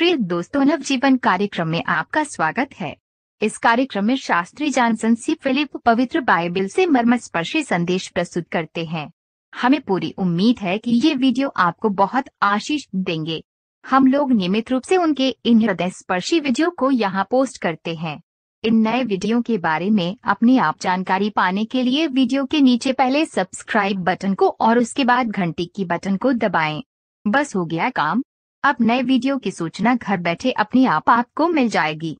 प्रिय दोस्तों, नवजीवन कार्यक्रम में आपका स्वागत है। इस कार्यक्रम में शास्त्री जॉनसन सी फिलिप पवित्र बाइबल से मर्मस्पर्शी संदेश प्रस्तुत करते हैं। हमें पूरी उम्मीद है कि ये वीडियो आपको बहुत आशीष देंगे। हम लोग नियमित रूप से उनके इन हृदय स्पर्शी वीडियो को यहाँ पोस्ट करते हैं। इन नए वीडियो के बारे में अपनी आप जानकारी पाने के लिए वीडियो के नीचे पहले सब्सक्राइब बटन को और उसके बाद घंटी की बटन को दबाएं। बस हो गया काम। अब नए वीडियो की सूचना घर बैठे अपने आप आपको मिल जाएगी।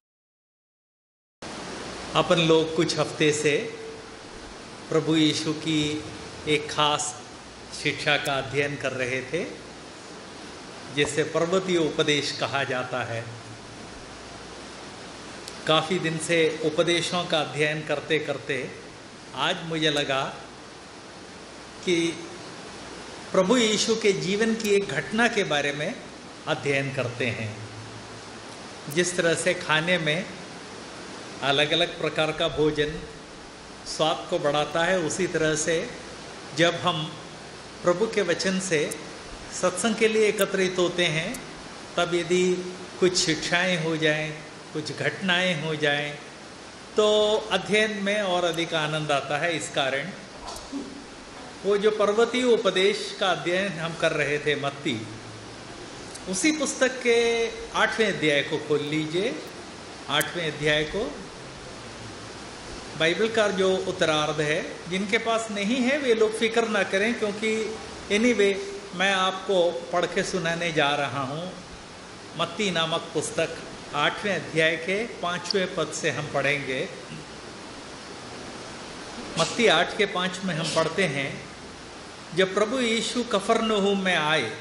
अपन लोग कुछ हफ्ते से प्रभु यीशु की एक खास शिक्षा का अध्ययन कर रहे थे, जिसे पर्वतीय उपदेश कहा जाता है। काफ़ी दिन से उपदेशों का अध्ययन करते करते आज मुझे लगा कि प्रभु यीशु के जीवन की एक घटना के बारे में अध्ययन करते हैं। जिस तरह से खाने में अलग अलग प्रकार का भोजन स्वाद को बढ़ाता है, उसी तरह से जब हम प्रभु के वचन से सत्संग के लिए एकत्रित होते हैं, तब यदि कुछ शिक्षाएं हो जाएं, कुछ घटनाएं हो जाएं, तो अध्ययन में और अधिक आनंद आता है। इस कारण वो जो पर्वतीय उपदेश का अध्ययन हम कर रहे थे, मत्ती, उसी पुस्तक के 8वें अध्याय को खोल लीजिए। 8वें अध्याय को, बाइबल का जो उत्तरार्ध है, जिनके पास नहीं है वे लोग फिक्र ना करें, क्योंकि एनीवे मैं आपको पढ़ के सुनाने जा रहा हूँ। मत्ती नामक पुस्तक 8वें अध्याय के 5वें पद से हम पढ़ेंगे। मत्ती 8 के 5 में हम पढ़ते हैं, जब प्रभु यीशु कफरनहूम में आए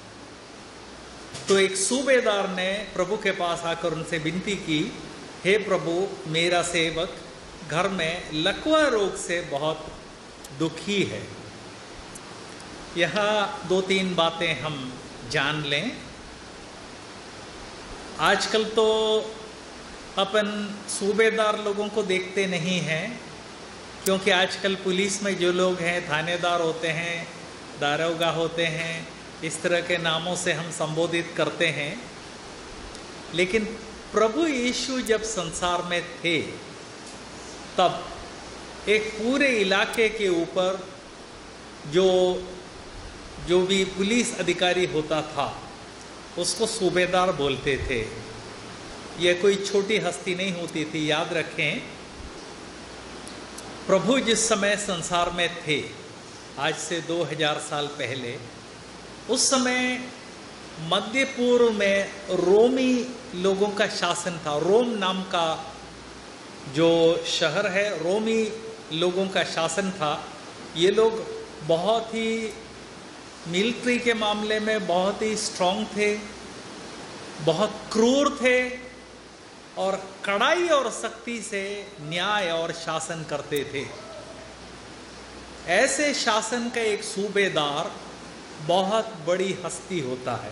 तो एक सूबेदार ने प्रभु के पास आकर उनसे विनती की, हे प्रभु, मेरा सेवक घर में लकवा रोग से बहुत दुखी है। यहाँ 2-3 बातें हम जान लें। आजकल तो अपन सूबेदार लोगों को देखते नहीं हैं, क्योंकि आजकल पुलिस में जो लोग हैं, थानेदार होते हैं, दारोगा होते हैं, इस तरह के नामों से हम संबोधित करते हैं। लेकिन प्रभु यीशु जब संसार में थे, तब एक पूरे इलाके के ऊपर जो भी पुलिस अधिकारी होता था, उसको सूबेदार बोलते थे। यह कोई छोटी हस्ती नहीं होती थी। याद रखें, प्रभु जिस समय संसार में थे, आज से 2000 साल पहले, उस समय मध्य पूर्व में रोमी लोगों का शासन था। रोम नाम का जो शहर है, रोमी लोगों का शासन था। ये लोग बहुत ही मिलिट्री के मामले में बहुत ही स्ट्रांग थे, बहुत क्रूर थे और कड़ाई और सख्ती से न्याय और शासन करते थे। ऐसे शासन का एक सूबेदार बहुत बड़ी हस्ती होता है।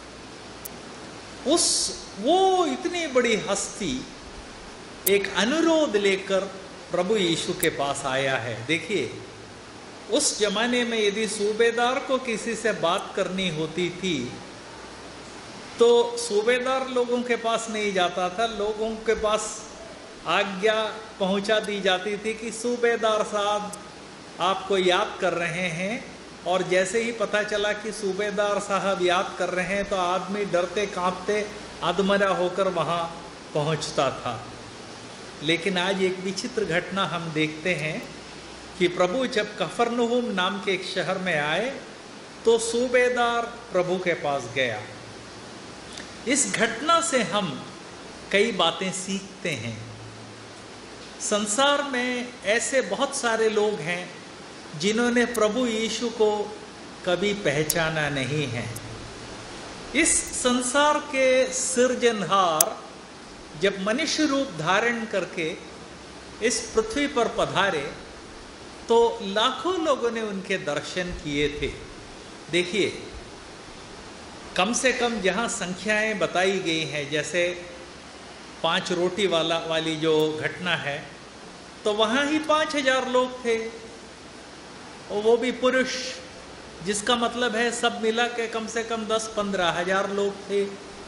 वो इतनी बड़ी हस्ती एक अनुरोध लेकर प्रभु यीशु के पास आया है। देखिए, उस जमाने में यदि सूबेदार को किसी से बात करनी होती थी, तो सूबेदार लोगों के पास नहीं जाता था, लोगों के पास आज्ञा पहुंचा दी जाती थी कि सूबेदार साहब आपको याद कर रहे हैं। और जैसे ही पता चला कि सूबेदार साहब याद कर रहे हैं, तो आदमी डरते कांपते अधमरा होकर वहाँ पहुँचता था। लेकिन आज एक विचित्र घटना हम देखते हैं कि प्रभु जब कफरनहूम नाम के एक शहर में आए, तो सूबेदार प्रभु के पास गया। इस घटना से हम कई बातें सीखते हैं। संसार में ऐसे बहुत सारे लोग हैं जिन्होंने प्रभु यीशु को कभी पहचाना नहीं है। इस संसार के सृजनहार जब मनुष्य रूप धारण करके इस पृथ्वी पर पधारे, तो लाखों लोगों ने उनके दर्शन किए थे। देखिए, कम से कम जहाँ संख्याएं बताई गई हैं, जैसे 5 रोटी वाली जो घटना है, तो वहाँ ही 5000 लोग थे, और वो भी पुरुष, जिसका मतलब है सब मिला के कम से कम 10-15 हजार लोग थे।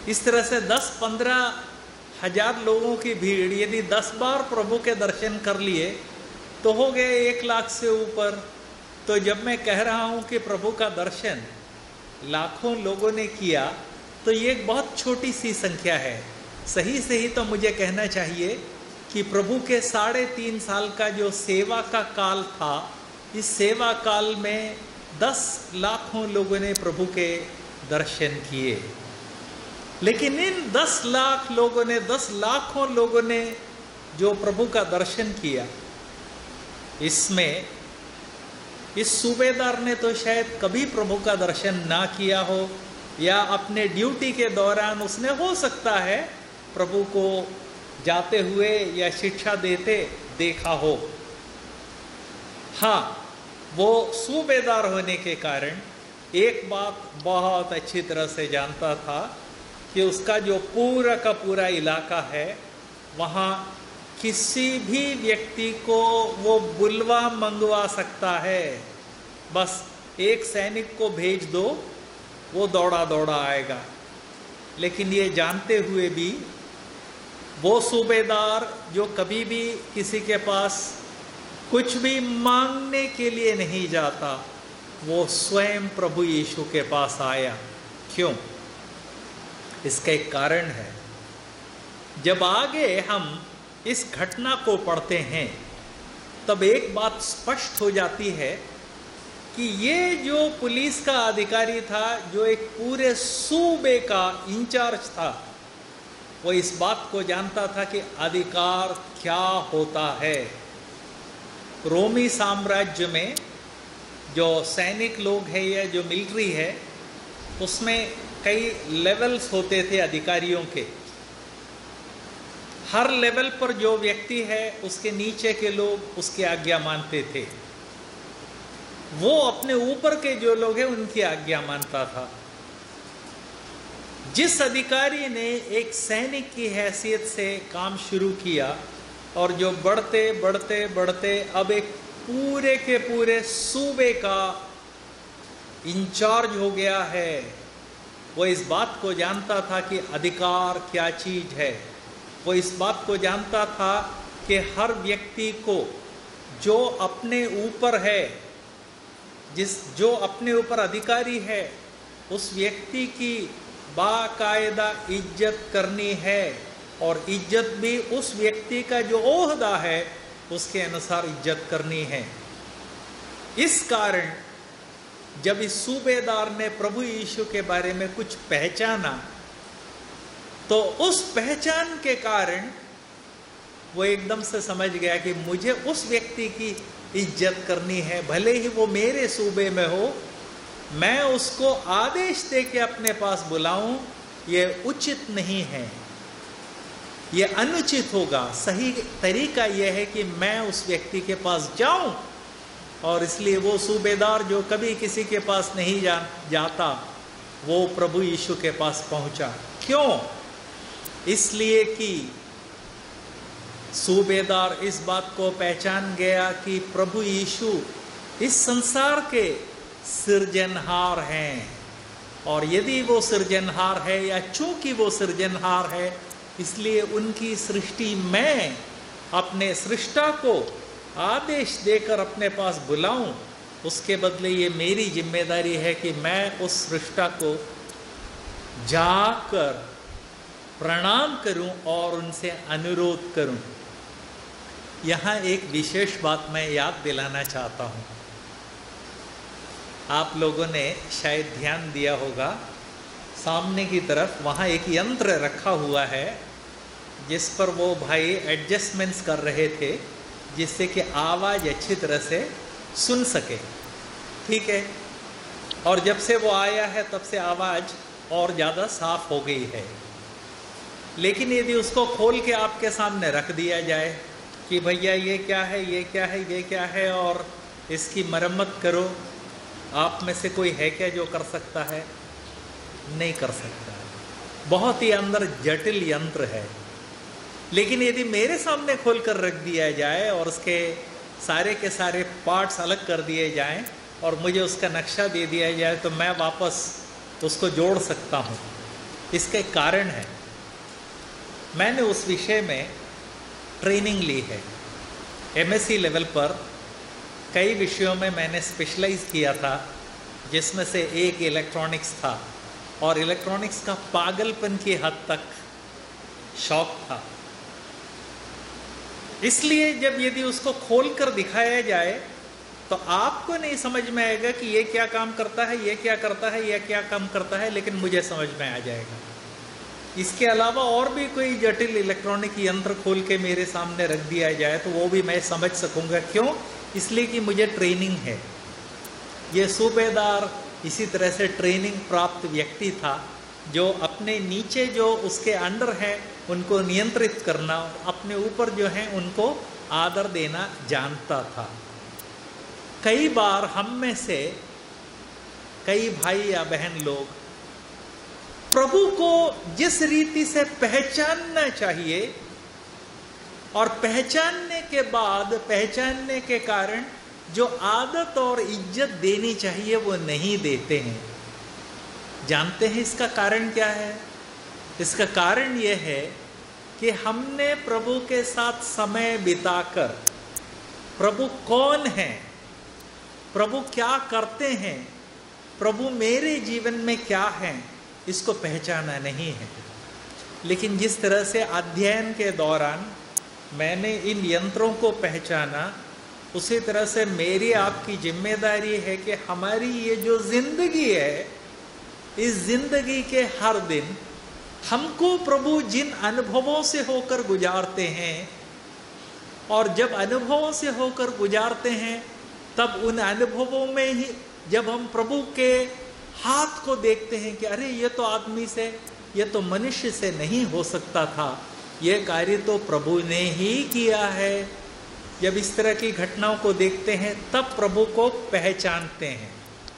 इस तरह से 10-15 हजार लोगों की भीड़ यदि 10 बार प्रभु के दर्शन कर लिए तो हो गए 1 लाख से ऊपर। तो जब मैं कह रहा हूं कि प्रभु का दर्शन लाखों लोगों ने किया तो ये एक बहुत छोटी सी संख्या है। सही तो मुझे कहना चाहिए कि प्रभु के 3.5 साल का जो सेवा का काल था, इस सेवा काल में 10 लाखों लोगों ने प्रभु के दर्शन किए। लेकिन इन 10 लाख लोगों ने, 10 लाखों लोगों ने जो प्रभु का दर्शन किया, इसमें इस सूबेदार ने तो शायद कभी प्रभु का दर्शन ना किया हो, या अपने ड्यूटी के दौरान उसने हो सकता है प्रभु को जाते हुए या शिक्षा देते देखा हो। हाँ, वो सूबेदार होने के कारण एक बात बहुत अच्छी तरह से जानता था कि उसका जो पूरा का पूरा इलाका है, वहाँ किसी भी व्यक्ति को वो बुलवा मंगवा सकता है। बस एक सैनिक को भेज दो, वो दौड़ा दौड़ा आएगा। लेकिन ये जानते हुए भी वो सूबेदार जो कभी भी किसी के पास कुछ भी मांगने के लिए नहीं जाता, वो स्वयं प्रभु यीशु के पास आया। क्यों? इसका एक कारण है। जब आगे हम इस घटना को पढ़ते हैं तब एक बात स्पष्ट हो जाती है कि ये जो पुलिस का अधिकारी था, जो एक पूरे सूबे का इंचार्ज था, वो इस बात को जानता था कि अधिकार क्या होता है। रोमी साम्राज्य में जो सैनिक लोग हैं या जो मिलिट्री है, उसमें कई लेवल्स होते थे अधिकारियों के। हर लेवल पर जो व्यक्ति है उसके नीचे के लोग उसकी आज्ञा मानते थे। वो अपने ऊपर के जो लोग हैं उनकी आज्ञा मानता था। जिस अधिकारी ने एक सैनिक की हैसियत से काम शुरू किया और जो बढ़ते बढ़ते बढ़ते अब एक पूरे के पूरे सूबे का इंचार्ज हो गया है, वो इस बात को जानता था कि अधिकार क्या चीज है। वो इस बात को जानता था कि हर व्यक्ति को जो अपने ऊपर है, जो अपने ऊपर अधिकारी है, उस व्यक्ति की बाकायदा इज्जत करनी है, और इज्जत भी उस व्यक्ति का जो ओहदा है उसके अनुसार इज्जत करनी है। इस कारण जब इस सूबेदार ने प्रभु यीशु के बारे में कुछ पहचाना, तो उस पहचान के कारण वो एकदम से समझ गया कि मुझे उस व्यक्ति की इज्जत करनी है, भले ही वो मेरे सूबे में हो। मैं उसको आदेश दे के अपने पास बुलाऊं, ये उचित नहीं है, ये अनुचित होगा। सही तरीका यह है कि मैं उस व्यक्ति के पास जाऊं। और इसलिए वो सूबेदार जो कभी किसी के पास नहीं जाता, वो प्रभु यीशु के पास पहुंचा। क्यों? इसलिए कि सूबेदार इस बात को पहचान गया कि प्रभु यीशु इस संसार के सृजनहार हैं, और यदि वो सृजनहार है, या चूंकि वो सृजनहार है, इसलिए उनकी सृष्टि में अपने सृष्टा को आदेश देकर अपने पास बुलाऊं। उसके बदले ये मेरी जिम्मेदारी है कि मैं उस सृष्टा को जाकर प्रणाम करूं और उनसे अनुरोध करूं। यहाँ एक विशेष बात मैं याद दिलाना चाहता हूँ। आप लोगों ने शायद ध्यान दिया होगा, सामने की तरफ वहाँ एक यंत्र रखा हुआ है जिस पर वो भाई एडजस्टमेंट्स कर रहे थे, जिससे कि आवाज़ अच्छी तरह से सुन सके। ठीक है, और जब से वो आया है तब से आवाज़ और ज़्यादा साफ हो गई है। लेकिन यदि उसको खोल के आपके सामने रख दिया जाए कि भैया ये क्या है, ये क्या है, ये क्या है, और इसकी मरम्मत करो, आप में से कोई है क्या जो कर सकता है? नहीं कर सकता है। बहुत ही अंदर जटिल यंत्र है। लेकिन यदि मेरे सामने खोल कर रख दिया जाए और उसके सारे के सारे पार्ट्स अलग कर दिए जाएं और मुझे उसका नक्शा दे दिया जाए, तो मैं वापस उसको जोड़ सकता हूँ। इसका एक कारण है। मैंने उस विषय में ट्रेनिंग ली है। एमएससी लेवल पर कई विषयों में मैंने स्पेशलाइज किया था, जिसमें से एक इलेक्ट्रॉनिक्स था, और इलेक्ट्रॉनिक्स का पागलपन की हद तक शौक था। इसलिए जब यदि उसको खोलकर दिखाया जाए तो आपको नहीं समझ में आएगा कि ये क्या काम करता है, ये क्या करता है, ये क्या काम करता है, लेकिन मुझे समझ में आ जाएगा। इसके अलावा और भी कोई जटिल इलेक्ट्रॉनिक यंत्र खोल के मेरे सामने रख दिया जाए तो वो भी मैं समझ सकूंगा। क्यों? इसलिए कि मुझे ट्रेनिंग है। ये सूबेदार इसी तरह से ट्रेनिंग प्राप्त व्यक्ति था, जो अपने नीचे जो उसके अंडर है उनको नियंत्रित करना, अपने ऊपर जो है उनको आदर देना जानता था। कई बार हम में से कई भाई या बहन लोग प्रभु को जिस रीति से पहचानना चाहिए और पहचानने के बाद, पहचानने के कारण जो आदत और इज्जत देनी चाहिए वो नहीं देते हैं। जानते हैं इसका कारण क्या है? इसका कारण यह है कि हमने प्रभु के साथ समय बिताकर प्रभु कौन है, प्रभु क्या करते हैं, प्रभु मेरे जीवन में क्या है, इसको पहचाना नहीं है। लेकिन जिस तरह से अध्ययन के दौरान मैंने इन यंत्रों को पहचाना, उसी तरह से मेरी आपकी जिम्मेदारी है कि हमारी ये जो जिंदगी है, इस जिंदगी के हर दिन हमको प्रभु जिन अनुभवों से होकर गुजारते हैं, और जब अनुभवों से होकर गुजारते हैं तब उन अनुभवों में ही जब हम प्रभु के हाथ को देखते हैं कि अरे ये तो आदमी से, ये तो मनुष्य से नहीं हो सकता था, ये कार्य तो प्रभु ने ही किया है। जब इस तरह की घटनाओं को देखते हैं तब प्रभु को पहचानते हैं।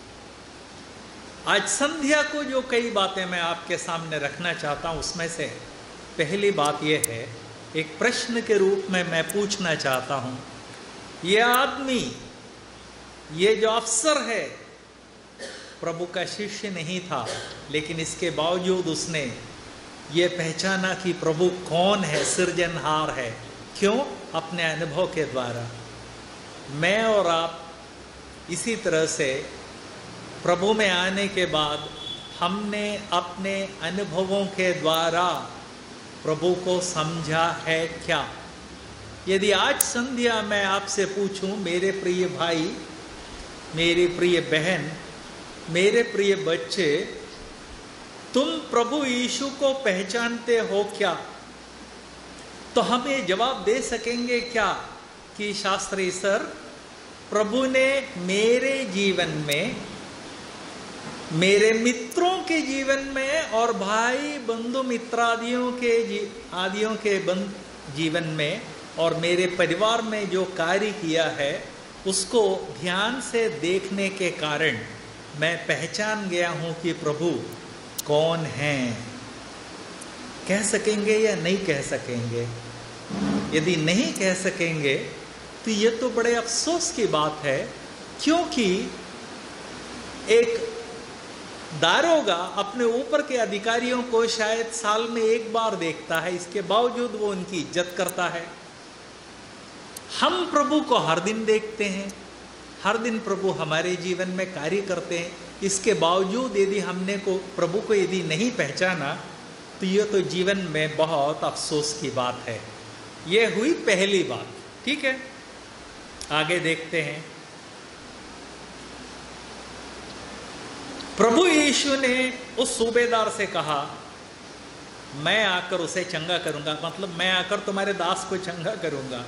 आज संध्या को जो कई बातें मैं आपके सामने रखना चाहता हूं, उसमें से पहली बात यह है, एक प्रश्न के रूप में मैं पूछना चाहता हूं, यह आदमी, ये जो अफसर है, प्रभु का शिष्य नहीं था, लेकिन इसके बावजूद उसने ये पहचाना कि प्रभु कौन है, सृजनहार है। क्यों? अपने अनुभव के द्वारा। मैं और आप इसी तरह से प्रभु में आने के बाद हमने अपने अनुभवों के द्वारा प्रभु को समझा है क्या? यदि आज संध्या मैं आपसे पूछूं, मेरे प्रिय भाई, मेरी प्रिय बहन, मेरे प्रिय बच्चे, तुम प्रभु यीशु को पहचानते हो क्या? तो हम ये जवाब दे सकेंगे क्या कि शास्त्री सर, प्रभु ने मेरे जीवन में, मेरे मित्रों के जीवन में और भाई बंधु मित्रादियों के जीवन में और मेरे परिवार में जो कार्य किया है उसको ध्यान से देखने के कारण मैं पहचान गया हूं कि प्रभु कौन है। कह सकेंगे या नहीं कह सकेंगे? यदि नहीं कह सकेंगे तो ये तो बड़े अफसोस की बात है, क्योंकि एक दारोगा अपने ऊपर के अधिकारियों को शायद साल में एक बार देखता है, इसके बावजूद वो उनकी इज्जत करता है। हम प्रभु को हर दिन देखते हैं, हर दिन प्रभु हमारे जीवन में कार्य करते हैं, इसके बावजूद यदि हमने प्रभु को यदि नहीं पहचाना तो ये तो जीवन में बहुत अफसोस की बात है। ये हुई पहली बात। ठीक है, आगे देखते हैं। प्रभु यीशु ने उस सूबेदार से कहा, मैं आकर उसे चंगा करूंगा, मतलब मैं आकर तुम्हारे दास को चंगा करूंगा।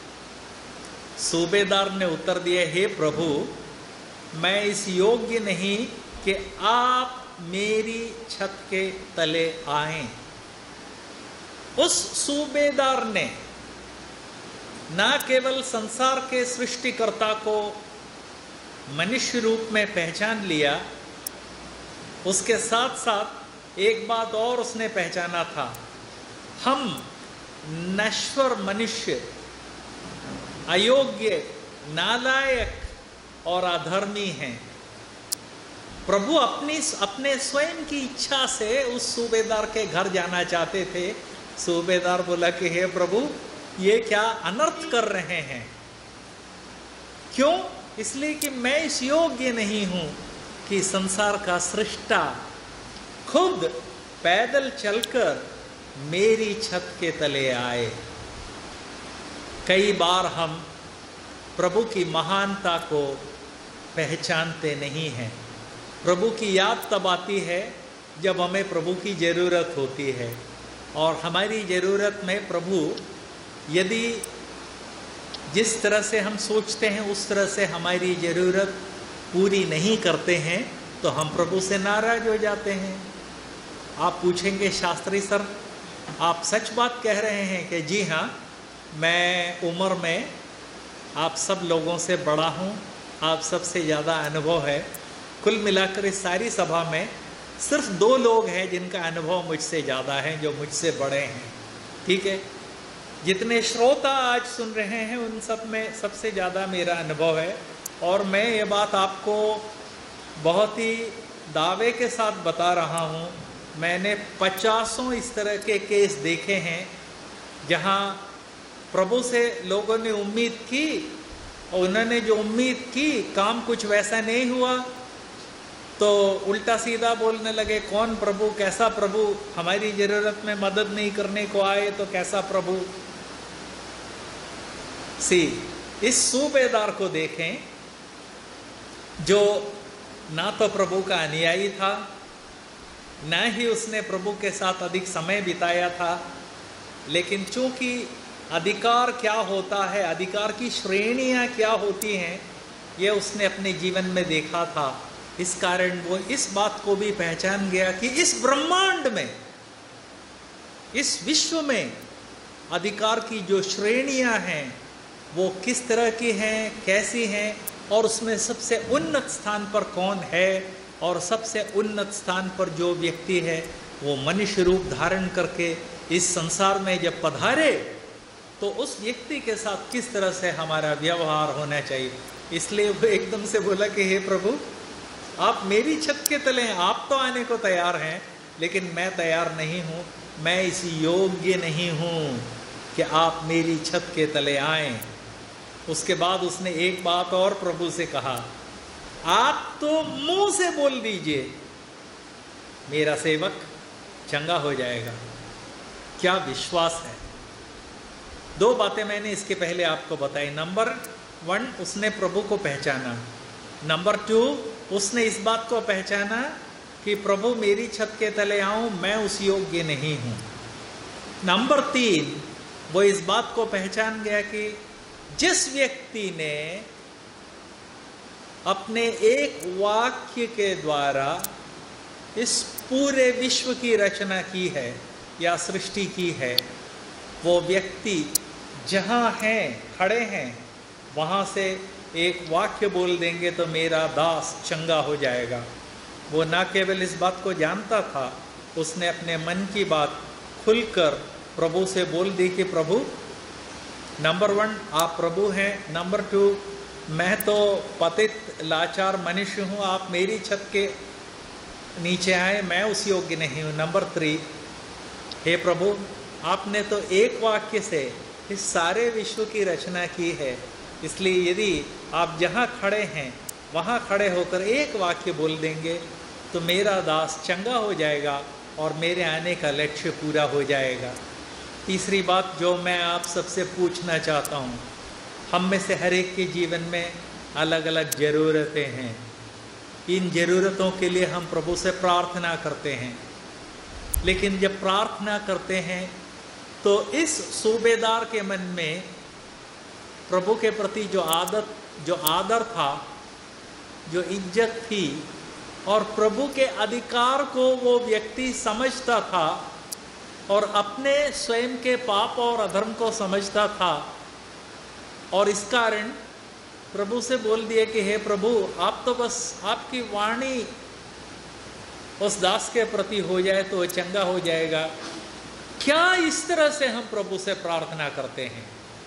सूबेदार ने उत्तर दिया, हे प्रभु, मैं इस योग्य नहीं कि आप मेरी छत के तले आएं। उस सूबेदार ने ना केवल संसार के सृष्टिकर्ता को मनुष्य रूप में पहचान लिया, उसके साथ साथ एक बात और उसने पहचाना था, हम नश्वर मनुष्य, अयोग्य, नालायक और अधर्मी हैं। प्रभु अपने स्वयं की इच्छा से उस सूबेदार के घर जाना चाहते थे। सूबेदार बोला कि हे प्रभु, ये क्या अनर्थ कर रहे हैं? क्यों? इसलिए कि मैं इस योग्य नहीं हूं कि संसार का सृष्टा खुद पैदल चलकर मेरी छत के तले आए। कई बार हम प्रभु की महानता को पहचानते नहीं हैं। प्रभु की याद तब आती है जब हमें प्रभु की ज़रूरत होती है, और हमारी ज़रूरत में प्रभु यदि जिस तरह से हम सोचते हैं उस तरह से हमारी ज़रूरत पूरी नहीं करते हैं तो हम प्रभु से नाराज़ हो जाते हैं। आप पूछेंगे, शास्त्री सर आप सच बात कह रहे हैं कि जी हाँ, मैं उम्र में आप सब लोगों से बड़ा हूँ, आप सबसे ज़्यादा अनुभव है। कुल मिलाकर इस सारी सभा में सिर्फ 2 लोग हैं जिनका अनुभव मुझसे ज़्यादा है, जो मुझसे बड़े हैं। ठीक है, जितने श्रोता आज सुन रहे हैं उन सब में सबसे ज़्यादा मेरा अनुभव है, और मैं ये बात आपको बहुत ही दावे के साथ बता रहा हूँ। मैंने 50 इस तरह के केस देखे हैं जहाँ प्रभु से लोगों ने उम्मीद की और उन्होंने जो उम्मीद की काम कुछ वैसा नहीं हुआ, तो उल्टा सीधा बोलने लगे, कौन प्रभु, कैसा प्रभु, हमारी ज़रूरत में मदद नहीं करने को आए तो कैसा प्रभु। इस सूबेदार को देखें जो ना तो प्रभु का अनुयायी था, ना ही उसने प्रभु के साथ अधिक समय बिताया था, लेकिन चूंकि अधिकार क्या होता है, अधिकार की श्रेणियां क्या होती हैं, ये उसने अपने जीवन में देखा था। इस कारण वो इस बात को भी पहचान गया कि इस ब्रह्मांड में, इस विश्व में अधिकार की जो श्रेणियां हैं वो किस तरह की हैं, कैसी हैं, और उसमें सबसे उन्नत स्थान पर कौन है, और सबसे उन्नत स्थान पर जो व्यक्ति है वो मनुष्य रूप धारण करके इस संसार में जब पधारे तो उस व्यक्ति के साथ किस तरह से हमारा व्यवहार होना चाहिए। इसलिए वो एकदम से बोला कि हे प्रभु, आप मेरी छत के तले हैं, आप तो आने को तैयार हैं, लेकिन मैं तैयार नहीं हूँ, मैं इस योग्य नहीं हूँ कि आप मेरी छत के तले आएं। उसके बाद उसने एक बात और प्रभु से कहा, आप तो मुंह से बोल दीजिए मेरा सेवक चंगा हो जाएगा। क्या विश्वास है। 2 बातें मैंने इसके पहले आपको बताई। नंबर 1, उसने प्रभु को पहचाना। नंबर 2, उसने इस बात को पहचाना कि प्रभु मेरी छत के तले आऊं, मैं उस योग्य नहीं हूं। नंबर 3, वो इस बात को पहचान गया कि जिस व्यक्ति ने अपने एक वाक्य के द्वारा इस पूरे विश्व की रचना की है या सृष्टि की है, वो व्यक्ति जहाँ हैं, खड़े हैं, वहाँ से एक वाक्य बोल देंगे तो मेरा दास चंगा हो जाएगा। वो न केवल इस बात को जानता था, उसने अपने मन की बात खुलकर प्रभु से बोल दी कि प्रभु, नंबर 1 आप प्रभु हैं, नंबर 2 मैं तो पतित लाचार मनुष्य हूँ, आप मेरी छत के नीचे आए, मैं उस योग्य नहीं हूँ। नंबर 3, हे प्रभु, आपने तो एक वाक्य से इस सारे विश्व की रचना की है, इसलिए यदि आप जहाँ खड़े हैं वहाँ खड़े होकर एक वाक्य बोल देंगे तो मेरा दास चंगा हो जाएगा और मेरे आने का लक्ष्य पूरा हो जाएगा। तीसरी बात जो मैं आप सबसे पूछना चाहता हूँ, हम में से हर एक के जीवन में अलग अलग ज़रूरतें हैं। इन ज़रूरतों के लिए हम प्रभु से प्रार्थना करते हैं, लेकिन जब प्रार्थना करते हैं तो इस सूबेदार के मन में प्रभु के प्रति जो आदर था, जो इज्जत थी, और प्रभु के अधिकार को वो व्यक्ति समझता था और अपने स्वयं के पाप और अधर्म को समझता था, और इस कारण प्रभु से बोल दिए कि हे प्रभु, आप तो बस आपकी वाणी उस दास के प्रति हो जाए तो चंगा हो जाएगा। क्या इस तरह से हम प्रभु से प्रार्थना करते हैं?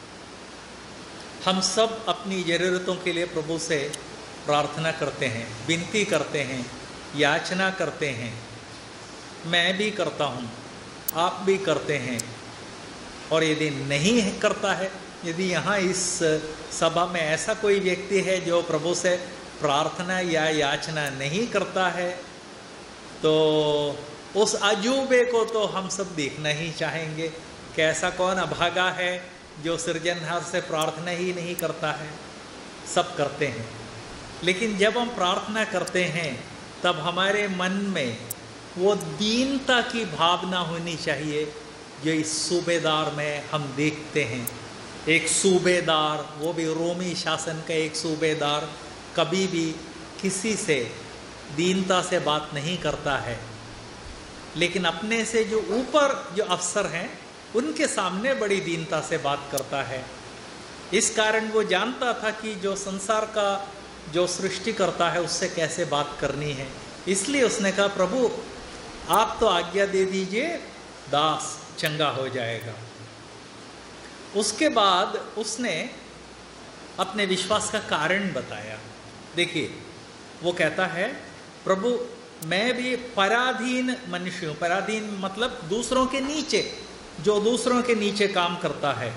हम सब अपनी ज़रूरतों के लिए प्रभु से प्रार्थना करते हैं, विनती करते हैं, याचना करते हैं, मैं भी करता हूँ, आप भी करते हैं, और यदि नहीं करता है, यदि यहाँ इस सभा में ऐसा कोई व्यक्ति है जो प्रभु से प्रार्थना या याचना नहीं करता है, तो उस अजूबे को तो हम सब देखना ही चाहेंगे कि ऐसा कौन अभागा है जो सृजनहार से प्रार्थना ही नहीं करता है। सब करते हैं, लेकिन जब हम प्रार्थना करते हैं तब हमारे मन में वो दीनता की भावना होनी चाहिए जो इस सूबेदार में हम देखते हैं। एक सूबेदार, वो भी रोमी शासन का एक सूबेदार, कभी भी किसी से दीनता से बात नहीं करता है, लेकिन अपने से जो ऊपर जो अफसर हैं उनके सामने बड़ी दीनता से बात करता है। इस कारण वो जानता था कि जो संसार का जो सृष्टि करता है उससे कैसे बात करनी है। इसलिए उसने कहा, प्रभु आप तो आज्ञा दे दीजिए, दास चंगा हो जाएगा। उसके बाद उसने अपने विश्वास का कारण बताया। देखिए, वो कहता है, प्रभु मैं भी पराधीन मनुष्य हूँ। पराधीन मतलब दूसरों के नीचे, जो दूसरों के नीचे काम करता है,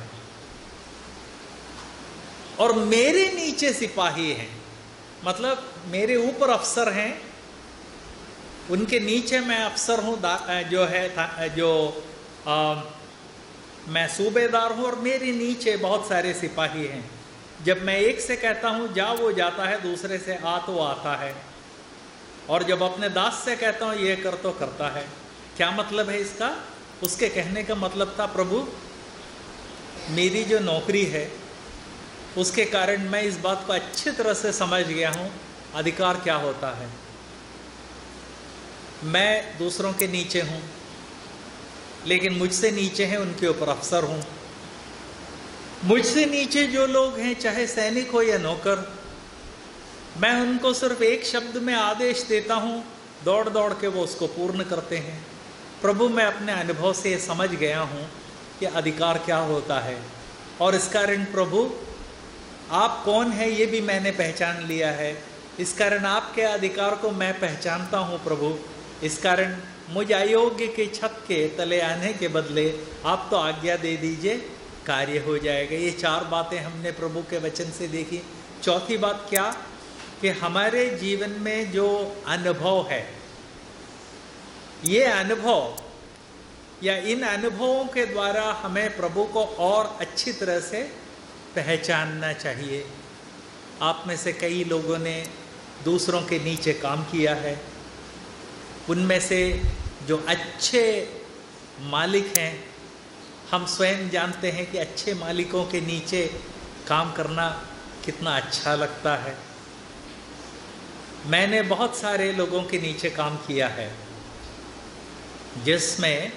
और मेरे नीचे सिपाही हैं, मतलब मेरे ऊपर अफसर हैं, उनके नीचे मैं अफसर हूँ, जो है मैं सूबेदार हूँ, और मेरे नीचे बहुत सारे सिपाही हैं। जब मैं एक से कहता हूँ जा, वो जाता है, दूसरे से आ तो आता है, और जब अपने दास से कहता हूँ ये कर तो करता है। क्या मतलब है इसका? उसके कहने का मतलब था, प्रभु मेरी जो नौकरी है उसके कारण मैं इस बात को अच्छी तरह से समझ गया हूँ अधिकार क्या होता है। मैं दूसरों के नीचे हूँ, लेकिन मुझसे नीचे हैं उनके ऊपर अफसर हूँ। मुझसे नीचे जो लोग हैं, चाहे सैनिक हो या नौकर, मैं उनको सिर्फ एक शब्द में आदेश देता हूँ, दौड़ दौड़ के वो उसको पूर्ण करते हैं। प्रभु मैं अपने अनुभव से समझ गया हूँ कि अधिकार क्या होता है, और इस कारण प्रभु आप कौन है ये भी मैंने पहचान लिया है। इस कारण आपके अधिकार को मैं पहचानता हूँ प्रभु। इस कारण मुझ अयोग्य के छत के तले आने के बदले आप तो आज्ञा दे दीजिए, कार्य हो जाएगा। ये 4 बातें हमने प्रभु के वचन से देखी। चौथी बात क्या, कि हमारे जीवन में जो अनुभव है, ये अनुभव या इन अनुभवों के द्वारा हमें प्रभु को और अच्छी तरह से पहचानना चाहिए। आप में से कई लोगों ने दूसरों के नीचे काम किया है। उनमें से जो अच्छे मालिक हैं, हम स्वयं जानते हैं कि अच्छे मालिकों के नीचे काम करना कितना अच्छा लगता है। मैंने बहुत सारे लोगों के नीचे काम किया है, जिसमें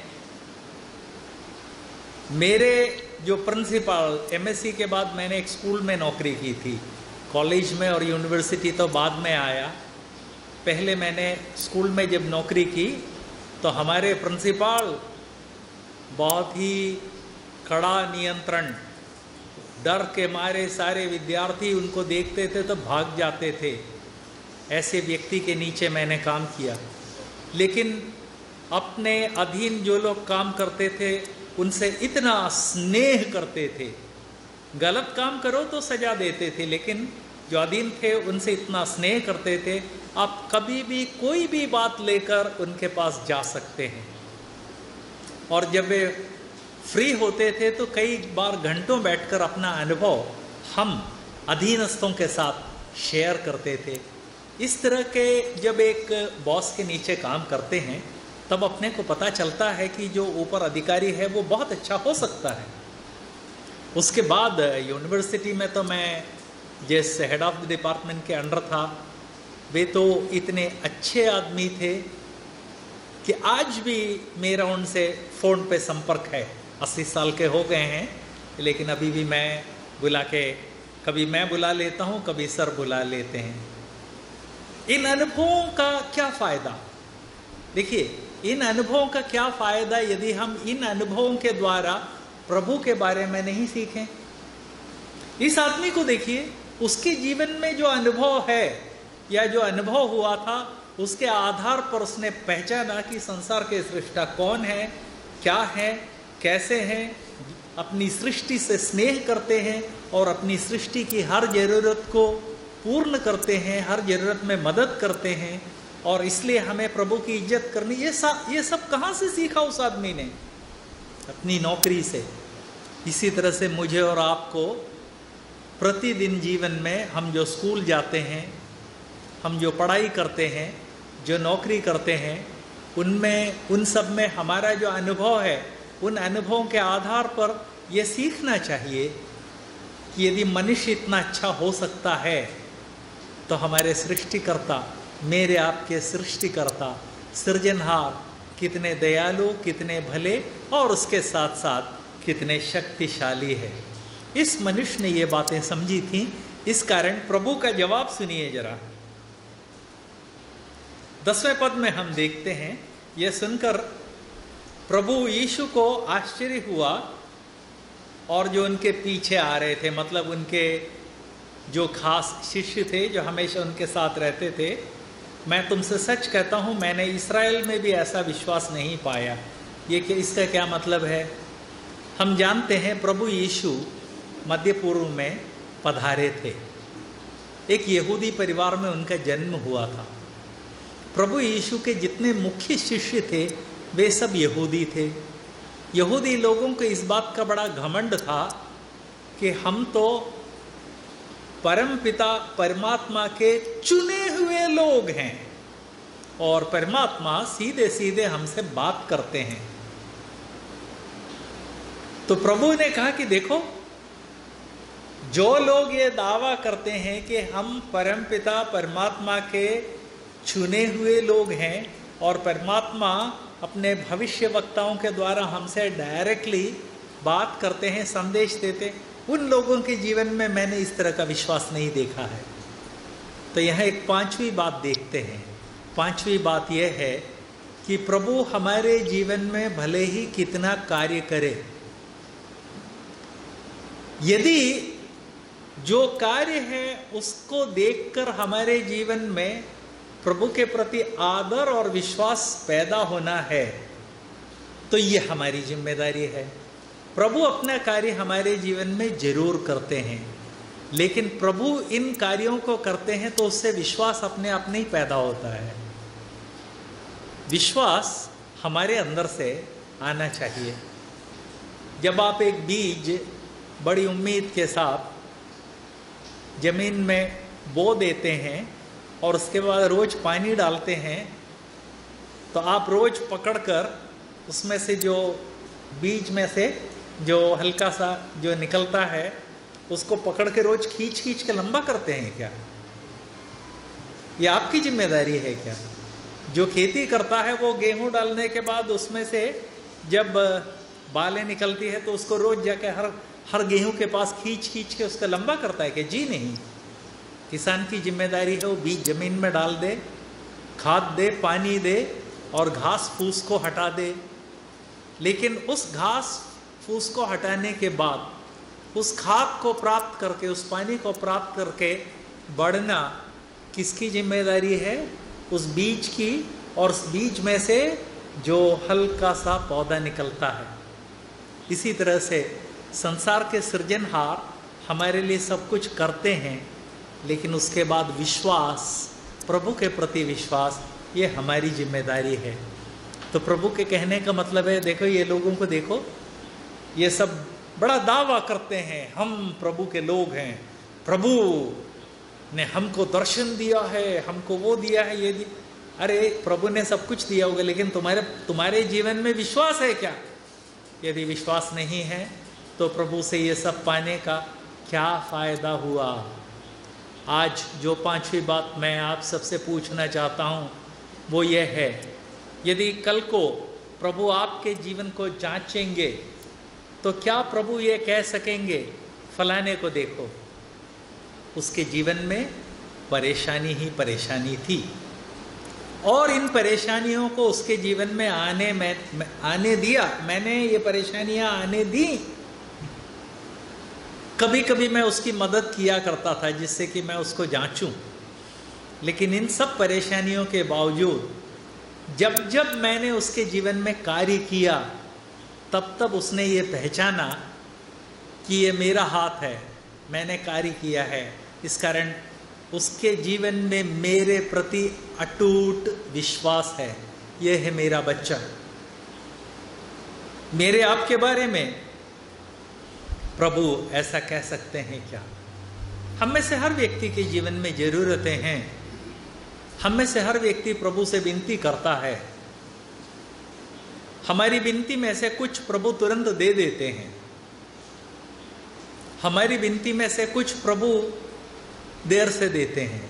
मेरे जो प्रिंसिपल, एमएससी के बाद मैंने एक स्कूल में नौकरी की थी। कॉलेज में और यूनिवर्सिटी तो बाद में आया। पहले मैंने स्कूल में जब नौकरी की तो हमारे प्रिंसिपल बहुत ही कड़ा नियंत्रण, डर के मारे सारे विद्यार्थी उनको देखते थे तो भाग जाते थे। ऐसे व्यक्ति के नीचे मैंने काम किया, लेकिन अपने अधीन जो लोग काम करते थे उनसे इतना स्नेह करते थे। गलत काम करो तो सजा देते थे, लेकिन जो अधीन थे उनसे इतना स्नेह करते थे, आप कभी भी कोई भी बात लेकर उनके पास जा सकते हैं। और जब वे फ्री होते थे तो कई बार घंटों बैठकर अपना अनुभव हम अधीनस्थों के साथ शेयर करते थे। इस तरह के जब एक बॉस के नीचे काम करते हैं तब अपने को पता चलता है कि जो ऊपर अधिकारी है वो बहुत अच्छा हो सकता है। उसके बाद यूनिवर्सिटी में तो मैं जिस हेड ऑफ द डिपार्टमेंट के अंडर था, वे तो इतने अच्छे आदमी थे कि आज भी मेरा उनसे फ़ोन पे संपर्क है। 80 साल के हो गए हैं, लेकिन अभी भी मैं बुला के, कभी मैं बुला लेता हूँ, कभी सर बुला लेते हैं। इन अनुभवों का क्या फ़ायदा? देखिए, इन अनुभवों का क्या फ़ायदा यदि हम इन अनुभवों के द्वारा प्रभु के बारे में नहीं सीखें। इस आदमी को देखिए, उसके जीवन में जो अनुभव है या जो अनुभव हुआ था उसके आधार पर उसने पहचाना कि संसार के सृष्टा कौन है, क्या है, कैसे हैं, अपनी सृष्टि से स्नेह करते हैं और अपनी सृष्टि की हर जरूरत को पूर्ण करते हैं, हर जरूरत में मदद करते हैं, और इसलिए हमें प्रभु की इज्जत करनी। ये सब कहाँ से सीखा उस आदमी ने? अपनी नौकरी से। इसी तरह से मुझे और आपको प्रतिदिन जीवन में हम जो स्कूल जाते हैं, हम जो पढ़ाई करते हैं, जो नौकरी करते हैं, उन सब में हमारा जो अनुभव है, उन अनुभवों के आधार पर यह सीखना चाहिए कि यदि मनुष्य इतना अच्छा हो सकता है तो हमारे सृष्टिकर्ता, मेरे आपके सृष्टिकर्ता, सृजनहार कितने दयालु, कितने भले और उसके साथ साथ कितने शक्तिशाली है। इस मनुष्य ने ये बातें समझी थी। इस कारण प्रभु का जवाब सुनिए जरा। 10वें पद में हम देखते हैं, यह सुनकर प्रभु यीशु को आश्चर्य हुआ और जो उनके पीछे आ रहे थे, मतलब उनके जो खास शिष्य थे जो हमेशा उनके साथ रहते थे, मैं तुमसे सच कहता हूँ मैंने इस्राएल में भी ऐसा विश्वास नहीं पाया। ये कि इसका क्या मतलब है? हम जानते हैं प्रभु यीशु मध्य पूर्व में पधारे थे। एक यहूदी परिवार में उनका जन्म हुआ था। प्रभु यीशु के जितने मुख्य शिष्य थे वे सब यहूदी थे। यहूदी लोगों को इस बात का बड़ा घमंड था कि हम तो परम पिता परमात्मा के चुने हुए लोग हैं और परमात्मा सीधे सीधे हमसे बात करते हैं। तो प्रभु ने कहा कि देखो, जो लोग ये दावा करते हैं कि हम परम पिता परमात्मा के चुने हुए लोग हैं और परमात्मा अपने भविष्य वक्ताओं के द्वारा हमसे डायरेक्टली बात करते हैं, संदेश देते, उन लोगों के जीवन में मैंने इस तरह का विश्वास नहीं देखा है। तो यह एक 5वीं बात देखते हैं। 5वीं बात यह है कि प्रभु हमारे जीवन में भले ही कितना कार्य करे, यदि जो कार्य है उसको देखकर हमारे जीवन में प्रभु के प्रति आदर और विश्वास पैदा होना है, तो ये हमारी जिम्मेदारी है। प्रभु अपना कार्य हमारे जीवन में जरूर करते हैं, लेकिन प्रभु इन कार्यों को करते हैं तो उससे विश्वास अपने आप नहीं पैदा होता है। विश्वास हमारे अंदर से आना चाहिए। जब आप एक बीज बड़ी उम्मीद के साथ जमीन में बो देते हैं और उसके बाद रोज पानी डालते हैं, तो आप रोज पकड़कर उसमें से जो बीज में से जो हल्का सा जो निकलता है उसको पकड़ के रोज खींच खींच के लंबा करते हैं क्या? ये आपकी जिम्मेदारी है क्या? जो खेती करता है वो गेहूं डालने के बाद उसमें से जब बालें निकलती है तो उसको रोज जाके हर गेहूं के पास खींच खींच के उसका लंबा करता है कि जी नहीं। किसान की जिम्मेदारी है वो बीज जमीन में डाल दे, खाद दे, पानी दे और घास फूस को हटा दे। लेकिन उस घास फूस को हटाने के बाद उस खाद को प्राप्त करके, उस पानी को प्राप्त करके बढ़ना किसकी जिम्मेदारी है? उस बीज की। और उस बीज में से जो हल्का सा पौधा निकलता है। इसी तरह से संसार के सृजनहार हमारे लिए सब कुछ करते हैं, लेकिन उसके बाद विश्वास, प्रभु के प्रति विश्वास, ये हमारी जिम्मेदारी है। तो प्रभु के कहने का मतलब है, देखो ये लोगों को देखो, ये सब बड़ा दावा करते हैं हम प्रभु के लोग हैं, प्रभु ने हमको दर्शन दिया है, हमको वो दिया है, ये दिया। अरे प्रभु ने सब कुछ दिया होगा, लेकिन तुम्हारे जीवन में विश्वास है क्या? यदि विश्वास नहीं है तो प्रभु से ये सब पाने का क्या फायदा हुआ? आज जो 5वीं बात मैं आप सबसे पूछना चाहता हूँ वो ये है, यदि कल को प्रभु आपके जीवन को जांचेंगे तो क्या प्रभु ये कह सकेंगे, फलाने को देखो, उसके जीवन में परेशानी ही परेशानी थी और इन परेशानियों को उसके जीवन में आने दिया, मैंने ये परेशानियां आने दी। कभी कभी मैं उसकी मदद किया करता था जिससे कि मैं उसको जांचूं, लेकिन इन सब परेशानियों के बावजूद जब जब मैंने उसके जीवन में कार्य किया, तब तब उसने ये पहचाना कि ये मेरा हाथ है, मैंने कार्य किया है। इस कारण उसके जीवन में मेरे प्रति अटूट विश्वास है। ये है मेरा बच्चा। मेरे आपके बारे में प्रभु ऐसा कह सकते हैं क्या? हम में से हर व्यक्ति के जीवन में जरूरतें हैं। हम में से हर व्यक्ति प्रभु से विनती करता है। हमारी विनती में से कुछ प्रभु तुरंत दे देते हैं, हमारी विनती में से कुछ प्रभु देर से देते हैं,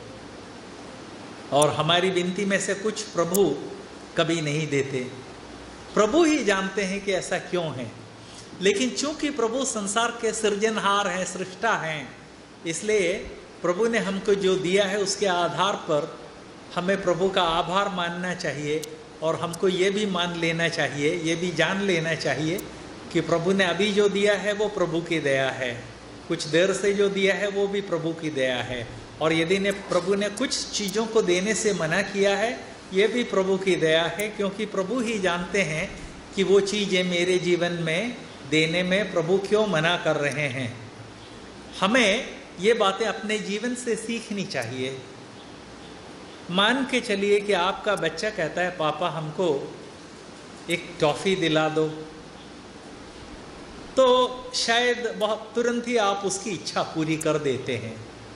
और हमारी विनती में से कुछ प्रभु कभी नहीं देते। प्रभु ही जानते हैं कि ऐसा क्यों है। लेकिन चूंकि प्रभु संसार के सृजनहार हैं, सृष्टा हैं, इसलिए प्रभु ने हमको जो दिया है उसके आधार पर हमें प्रभु का आभार मानना चाहिए, और हमको ये भी मान लेना चाहिए, ये भी जान लेना चाहिए कि प्रभु ने अभी जो दिया है वो प्रभु की दया है, कुछ देर से जो दिया है वो भी प्रभु की दया है, और यदि प्रभु ने कुछ चीज़ों को देने से मना किया है, ये भी प्रभु की दया है, क्योंकि प्रभु ही जानते हैं कि वो चीज़ें मेरे जीवन में देने में प्रभु क्यों मना कर रहे हैं। हमें ये बातें अपने जीवन से सीखनी चाहिए। मान के चलिए कि आपका बच्चा कहता है, पापा हमको एक टॉफ़ी दिला दो, तो शायद बहुत तुरंत ही आप उसकी इच्छा पूरी कर देते हैं।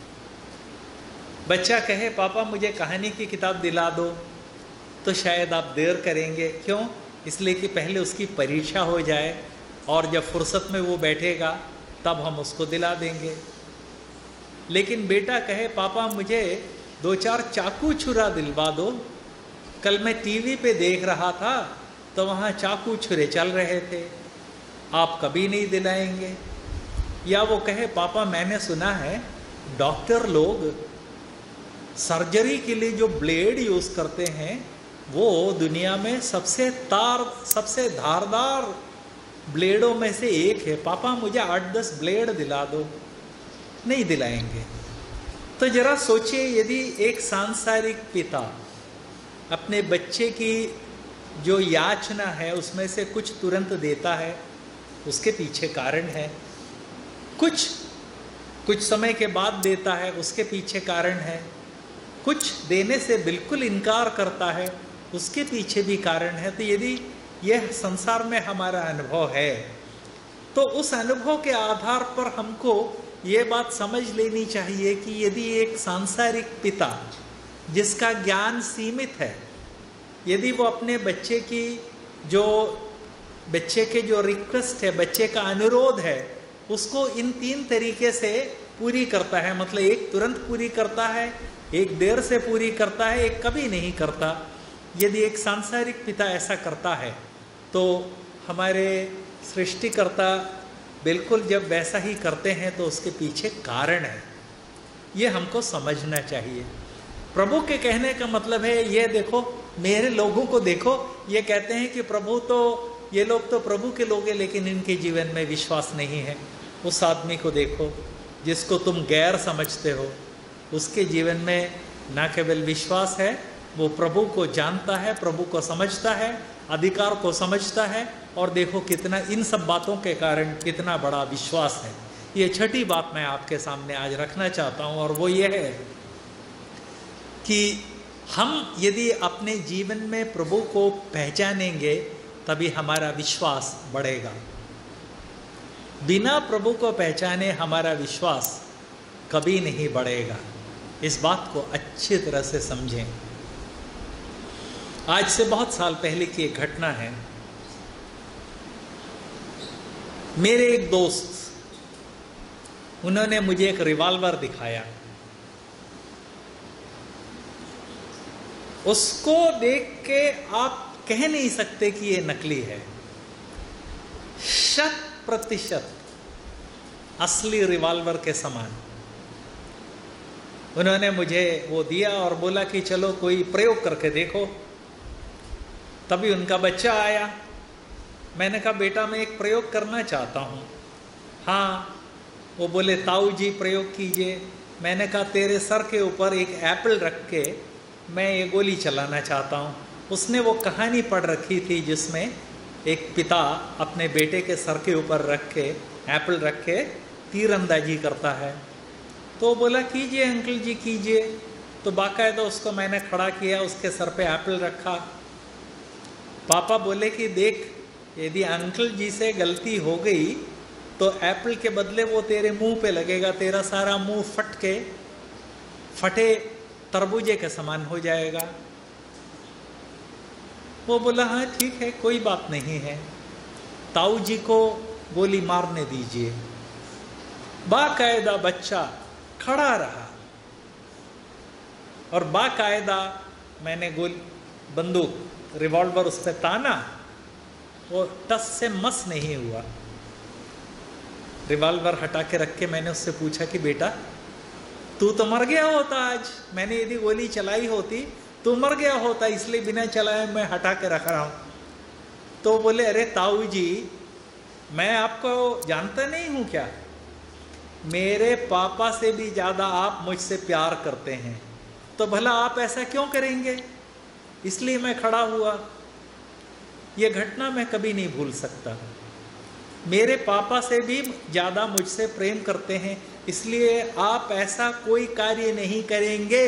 बच्चा कहे, पापा मुझे कहानी की किताब दिला दो, तो शायद आप देर करेंगे। क्यों? इसलिए कि पहले उसकी परीक्षा हो जाए, और जब फुर्सत में वो बैठेगा तब हम उसको दिला देंगे। लेकिन बेटा कहे, पापा मुझे 2-4 चाकू छुरा दिलवा दो, कल मैं टीवी पे देख रहा था तो वहाँ चाकू छुरे चल रहे थे, आप कभी नहीं दिलाएंगे। या वो कहे, पापा मैंने सुना है डॉक्टर लोग सर्जरी के लिए जो ब्लेड यूज़ करते हैं वो दुनिया में सबसे धारदार ब्लेडों में से एक है, पापा मुझे 8-10 ब्लेड दिला दो। नहीं दिलाएंगे। तो जरा सोचिए, यदि एक सांसारिक पिता अपने बच्चे की जो याचना है उसमें से कुछ तुरंत देता है, उसके पीछे कारण है। कुछ समय के बाद देता है, उसके पीछे कारण है। कुछ देने से बिल्कुल इनकार करता है, उसके पीछे भी कारण है। तो यदि यह संसार में हमारा अनुभव है, तो उस अनुभव के आधार पर हमको ये बात समझ लेनी चाहिए कि यदि एक सांसारिक पिता जिसका ज्ञान सीमित है, यदि वो अपने बच्चे के जो रिक्वेस्ट है, बच्चे का अनुरोध है, उसको इन 3 तरीके से पूरी करता है, मतलब एक तुरंत पूरी करता है, एक देर से पूरी करता है, एक कभी नहीं करता। यदि एक सांसारिक पिता ऐसा करता है तो हमारे सृष्टिकर्ता बिल्कुल जब वैसा ही करते हैं तो उसके पीछे कारण है। ये हमको समझना चाहिए। प्रभु के कहने का मतलब है, ये देखो मेरे लोगों को देखो, ये कहते हैं कि प्रभु तो, ये लोग तो प्रभु के लोग हैं, लेकिन इनके जीवन में विश्वास नहीं है। उस आदमी को देखो जिसको तुम गैर समझते हो, उसके जीवन में न केवल विश्वास है, वो प्रभु को जानता है, प्रभु को समझता है, अधिकार को समझता है, और देखो कितना इन सब बातों के कारण कितना बड़ा विश्वास है। ये छठी बात मैं आपके सामने आज रखना चाहता हूँ, और वो ये है कि हम यदि अपने जीवन में प्रभु को पहचानेंगे तभी हमारा विश्वास बढ़ेगा। बिना प्रभु को पहचाने हमारा विश्वास कभी नहीं बढ़ेगा। इस बात को अच्छी तरह से समझें। आज से बहुत साल पहले की एक घटना है। मेरे एक दोस्त, उन्होंने मुझे एक रिवॉल्वर दिखाया। उसको देख के आप कह नहीं सकते कि ये नकली है। 100% असली रिवॉल्वर के समान। उन्होंने मुझे वो दिया और बोला कि चलो कोई प्रयोग करके देखो। तभी उनका बच्चा आया। मैंने कहा, बेटा मैं एक प्रयोग करना चाहता हूँ। हाँ, वो बोले ताऊ जी प्रयोग कीजिए। मैंने कहा तेरे सर के ऊपर एक एप्पल रख के मैं ये गोली चलाना चाहता हूँ। उसने वो कहानी पढ़ रखी थी जिसमें एक पिता अपने बेटे के सर के ऊपर रख के एप्पल रख के तीरंदाजी करता है। तो बोला कीजिए अंकल जी कीजिए। तो बाकायदा उसको मैंने खड़ा किया, उसके सर पे एप्पल रखा। पापा बोले कि देख, यदि अंकल जी से गलती हो गई तो एप्पल के बदले वो तेरे मुंह पे लगेगा, तेरा सारा मुंह फट के फटे तरबूजे के समान हो जाएगा। वो बोला हाँ ठीक है, कोई बात नहीं है, ताऊ जी को गोली मारने दीजिए। बाकायदा बच्चा खड़ा रहा और बाकायदा मैंने बंदूक रिवॉल्वर उस पर ताना, वो टस से मस नहीं हुआ। रिवॉल्वर हटा के रख के मैंने उससे पूछा कि बेटा तू तो मर गया होता आज, मैंने यदि गोली चलाई होती तू मर गया होता, इसलिए बिना चलाए मैं हटा के रख रहा हूं। तो बोले अरे ताऊ जी, मैं आपको जानता नहीं हूं क्या, मेरे पापा से भी ज्यादा आप मुझसे प्यार करते हैं, तो भला आप ऐसा क्यों करेंगे, इसलिए मैं खड़ा हुआ। यह घटना मैं कभी नहीं भूल सकता। मेरे पापा से भी ज्यादा मुझसे प्रेम करते हैं, इसलिए आप ऐसा कोई कार्य नहीं करेंगे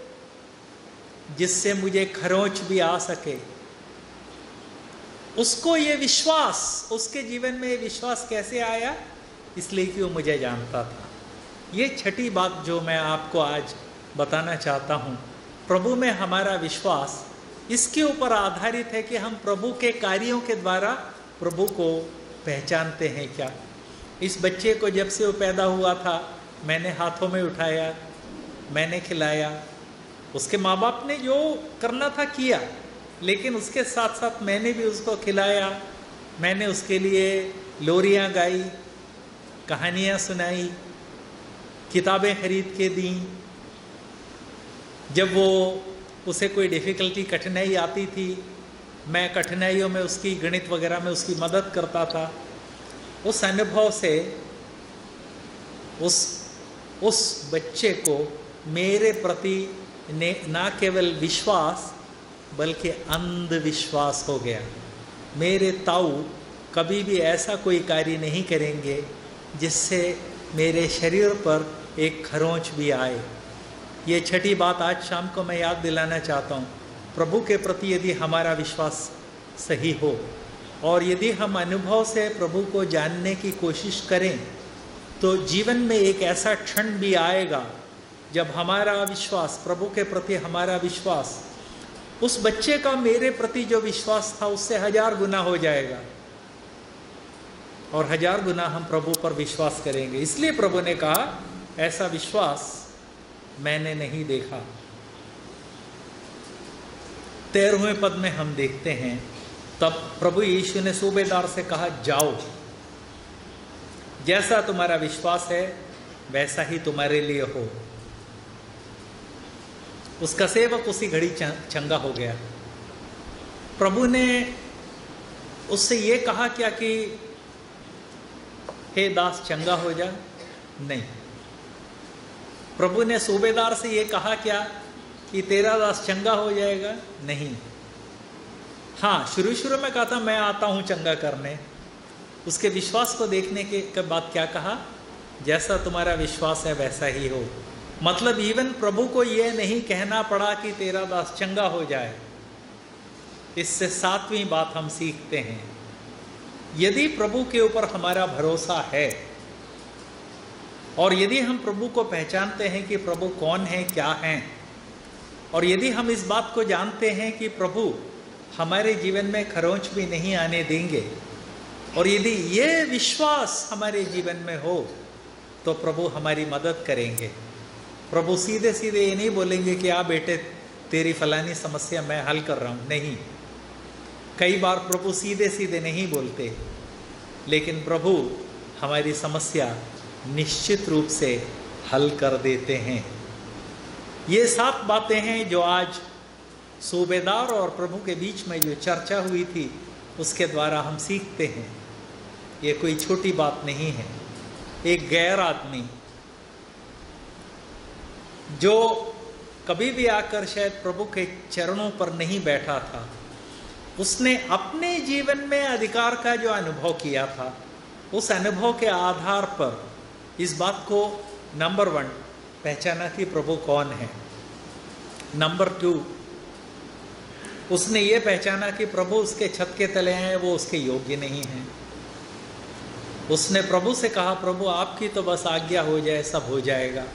जिससे मुझे खरोंच भी आ सके। उसको ये विश्वास, उसके जीवन में ये विश्वास कैसे आया, इसलिए कि वो मुझे जानता था। ये छठी बात जो मैं आपको आज बताना चाहता हूँ, प्रभु में हमारा विश्वास इसके ऊपर आधारित है कि हम प्रभु के कार्यों के द्वारा प्रभु को पहचानते हैं क्या। इस बच्चे को जब से वो पैदा हुआ था मैंने हाथों में उठाया, मैंने खिलाया, उसके माँ बाप ने जो करना था किया, लेकिन उसके साथ साथ मैंने भी उसको खिलाया, मैंने उसके लिए लोरियाँ गाई, कहानियाँ सुनाई, किताबें खरीद के दी। जब वो उसे कोई डिफ़िकल्टी कठिनाई आती थी, मैं कठिनाइयों में उसकी गणित वगैरह में उसकी मदद करता था। उस अनुभव से उस बच्चे को मेरे प्रति ना केवल विश्वास बल्कि अंधविश्वास हो गया। मेरे ताऊ कभी भी ऐसा कोई कार्य नहीं करेंगे जिससे मेरे शरीर पर एक खरोंच भी आए। ये छठी बात आज शाम को मैं याद दिलाना चाहता हूँ। प्रभु के प्रति यदि हमारा विश्वास सही हो और यदि हम अनुभव से प्रभु को जानने की कोशिश करें तो जीवन में एक ऐसा क्षण भी आएगा जब हमारा विश्वास, प्रभु के प्रति हमारा विश्वास, उस बच्चे का मेरे प्रति जो विश्वास था उससे 1000 गुना हो जाएगा और 1000 गुना हम प्रभु पर विश्वास करेंगे। इसलिए प्रभु ने कहा ऐसा विश्वास मैंने नहीं देखा। 13वें पद में हम देखते हैं, तब प्रभु यीशु ने सूबेदार से कहा जाओ, जैसा तुम्हारा विश्वास है वैसा ही तुम्हारे लिए हो। उसका सेवक उसी घड़ी चंगा हो गया। प्रभु ने उससे ये कहा क्या कि हे दास चंगा हो जा? नहीं। प्रभु ने सूबेदार से ये कहा क्या कि तेरा दास चंगा हो जाएगा? नहीं। हाँ, शुरू में कहा था मैं आता हूं चंगा करने। उसके विश्वास को देखने के बाद क्या कहा? जैसा तुम्हारा विश्वास है वैसा ही हो। मतलब इवन प्रभु को यह नहीं कहना पड़ा कि तेरा दास चंगा हो जाए। इससे 7वीं बात हम सीखते हैं, यदि प्रभु के ऊपर हमारा भरोसा है और यदि हम प्रभु को पहचानते हैं कि प्रभु कौन है, क्या है, और यदि हम इस बात को जानते हैं कि प्रभु हमारे जीवन में खरोंच भी नहीं आने देंगे, और यदि ये विश्वास हमारे जीवन में हो तो प्रभु हमारी मदद करेंगे। प्रभु सीधे सीधे ये नहीं बोलेंगे कि आ बेटे तेरी फलानी समस्या मैं हल कर रहा हूँ। नहीं, कई बार प्रभु सीधे सीधे नहीं बोलते, लेकिन प्रभु हमारी समस्या निश्चित रूप से हल कर देते हैं। ये 7 बातें हैं जो आज सूबेदार और प्रभु के बीच में जो चर्चा हुई थी उसके द्वारा हम सीखते हैं। ये कोई छोटी बात नहीं है। एक गैर आदमी जो कभी भी आकर शायद प्रभु के चरणों पर नहीं बैठा था, उसने अपने जीवन में अधिकार का जो अनुभव किया था, उस अनुभव के आधार पर इस बात को नंबर 1 पहचाना कि प्रभु कौन है। नंबर 2, उसने ये पहचाना कि प्रभु उसके छत के तले हैं, वो उसके योग्य नहीं है। उसने प्रभु से कहा, प्रभु आपकी तो बस आज्ञा हो जाए, सब हो जाएगा।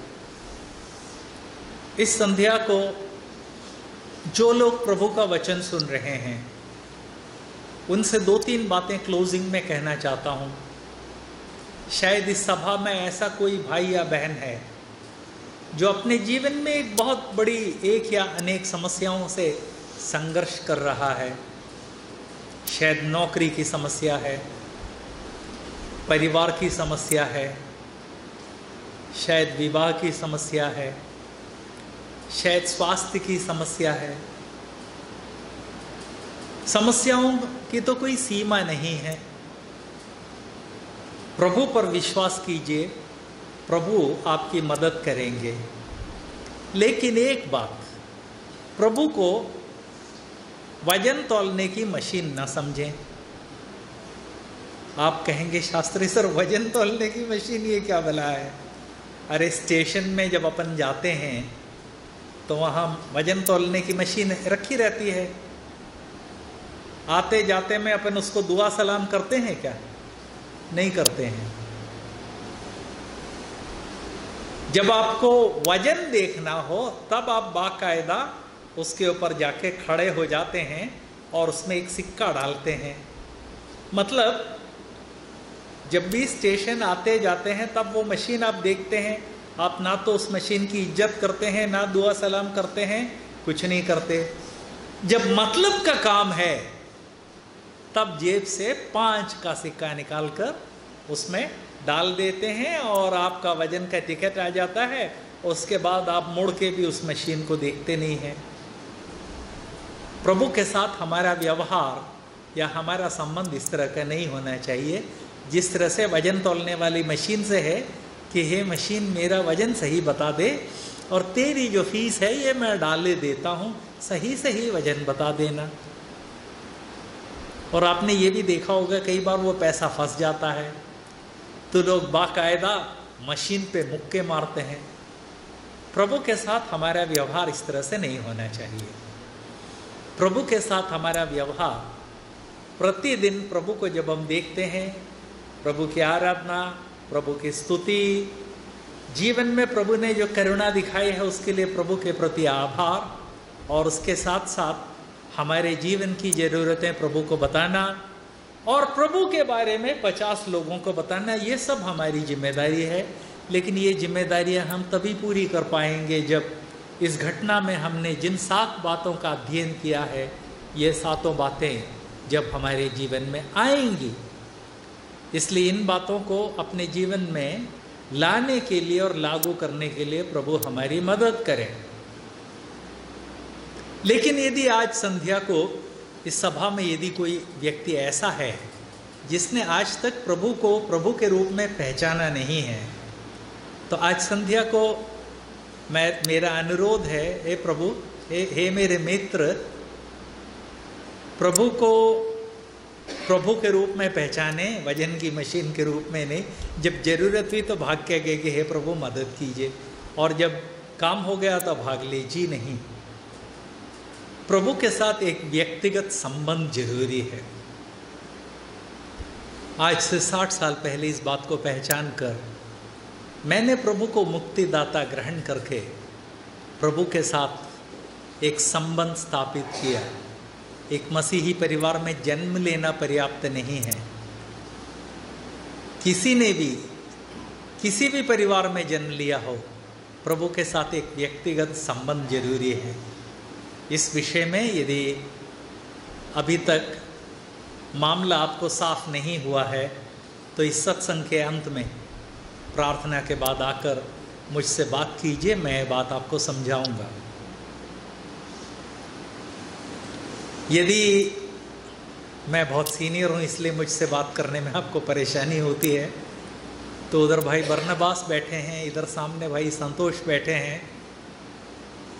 इस संध्या को जो लोग प्रभु का वचन सुन रहे हैं, उनसे 2-3 बातें क्लोजिंग में कहना चाहता हूं। शायद इस सभा में ऐसा कोई भाई या बहन है जो अपने जीवन में एक बहुत बड़ी एक या अनेक समस्याओं से संघर्ष कर रहा है। शायद नौकरी की समस्या है, परिवार की समस्या है, शायद विवाह की समस्या है, शायद स्वास्थ्य की समस्या है। समस्याओं की तो कोई सीमा नहीं है। प्रभु पर विश्वास कीजिए, प्रभु आपकी मदद करेंगे। लेकिन एक बात, प्रभु को वजन तौलने की मशीन न समझें। आप कहेंगे, शास्त्री सर वजन तौलने की मशीन ये क्या भला है? अरे स्टेशन में जब अपन जाते हैं तो वहाँ वजन तौलने की मशीन रखी रहती है। आते जाते में अपन उसको दुआ सलाम करते हैं क्या? नहीं करते हैं। जब आपको वजन देखना हो तब आप बाकायदा उसके ऊपर जाके खड़े हो जाते हैं और उसमें एक सिक्का डालते हैं। मतलब जब भी स्टेशन आते जाते हैं तब वो मशीन आप देखते हैं, आप ना तो उस मशीन की इज्जत करते हैं, ना दुआ सलाम करते हैं, कुछ नहीं करते। जब मतलब का काम है तब जेब से 5 का सिक्का निकालकर उसमें डाल देते हैं और आपका वजन का टिकट आ जाता है। उसके बाद आप मुड़ के भी उस मशीन को देखते नहीं हैं। प्रभु के साथ हमारा व्यवहार या हमारा संबंध इस तरह का नहीं होना चाहिए जिस तरह से वजन तौलने वाली मशीन से है कि हे मशीन मेरा वजन सही बता दे और तेरी जो फीस है ये मैं डाले देता हूँ, सही सही वजन बता देना। और आपने ये भी देखा होगा कई बार वो पैसा फंस जाता है तो लोग बाकायदा मशीन पे मुक्के मारते हैं। प्रभु के साथ हमारा व्यवहार इस तरह से नहीं होना चाहिए। प्रभु के साथ हमारा व्यवहार प्रतिदिन प्रभु को जब हम देखते हैं, प्रभु की आराधना, प्रभु की स्तुति, जीवन में प्रभु ने जो करुणा दिखाई है उसके लिए प्रभु के प्रति आभार, और उसके साथ साथ हमारे जीवन की ज़रूरतें प्रभु को बताना और प्रभु के बारे में 50 लोगों को बताना, ये सब हमारी जिम्मेदारी है। लेकिन ये जिम्मेदारियां हम तभी पूरी कर पाएंगे जब इस घटना में हमने जिन 7 बातों का अध्ययन किया है, ये 7 बातें जब हमारे जीवन में आएंगी। इसलिए इन बातों को अपने जीवन में लाने के लिए और लागू करने के लिए प्रभु हमारी मदद करें। लेकिन यदि आज संध्या को इस सभा में यदि कोई व्यक्ति ऐसा है जिसने आज तक प्रभु को प्रभु के रूप में पहचाना नहीं है, तो आज संध्या को मेरा अनुरोध है, हे प्रभु, हे मेरे मित्र, प्रभु को प्रभु के रूप में पहचाने, वजन की मशीन के रूप में नहीं। जब जरूरत हुई तो भाग के गए कि हे प्रभु मदद कीजिए, और जब काम हो गया तो भाग लीजिए नहीं। प्रभु के साथ एक व्यक्तिगत संबंध जरूरी है। आज से 60 साल पहले इस बात को पहचान कर मैंने प्रभु को मुक्तिदाता ग्रहण करके प्रभु के साथ एक संबंध स्थापित किया। एक मसीही परिवार में जन्म लेना पर्याप्त नहीं है। किसी ने भी किसी भी परिवार में जन्म लिया हो, प्रभु के साथ एक व्यक्तिगत संबंध जरूरी है। इस विषय में यदि अभी तक मामला आपको साफ नहीं हुआ है तो इस सत्संग के अंत में प्रार्थना के बाद आकर मुझसे बात कीजिए, मैं बात आपको समझाऊंगा। यदि मैं बहुत सीनियर हूँ इसलिए मुझसे बात करने में आपको परेशानी होती है तो उधर भाई बरनबास बैठे हैं, इधर सामने भाई संतोष बैठे हैं,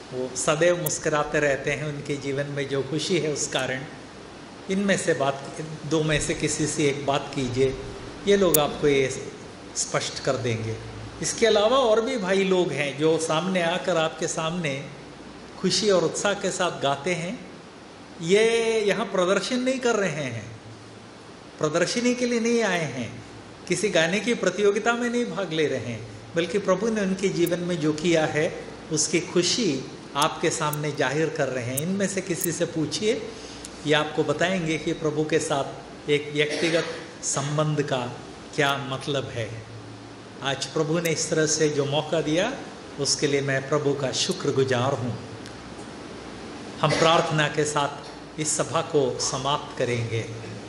वो सदैव मुस्कुराते रहते हैं, उनके जीवन में जो खुशी है उस कारण। इनमें से दो में से किसी से एक बात कीजिए, ये लोग आपको ये स्पष्ट कर देंगे। इसके अलावा और भी भाई लोग हैं जो सामने आकर आपके सामने खुशी और उत्साह के साथ गाते हैं। ये यहाँ प्रदर्शन नहीं कर रहे हैं, प्रदर्शनी के लिए नहीं आए हैं, किसी गाने की प्रतियोगिता में नहीं भाग ले रहे हैं, बल्कि प्रभु ने उनके जीवन में जो किया है उसकी खुशी आपके सामने जाहिर कर रहे हैं। इनमें से किसी से पूछिए, ये आपको बताएंगे कि प्रभु के साथ एक व्यक्तिगत संबंध का क्या मतलब है। आज प्रभु ने इस तरह से जो मौका दिया उसके लिए मैं प्रभु का शुक्रगुजार हूँ। हम प्रार्थना के साथ इस सभा को समाप्त करेंगे।